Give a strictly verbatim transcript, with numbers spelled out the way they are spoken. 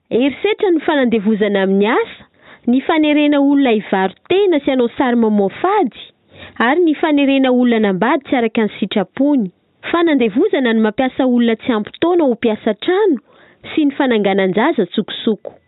Erisetra ny fanandevozana amin'ny asa, ny fanerena olona hivarotena sy hanao sary mamoafady, ary ny fanerena olona nambady tsy araka ny sitrapony. Fanandevozana ny mampiasa olona tsy ampy taona ho mpiasa trano sy ny fananganan-jaza tsokosoko.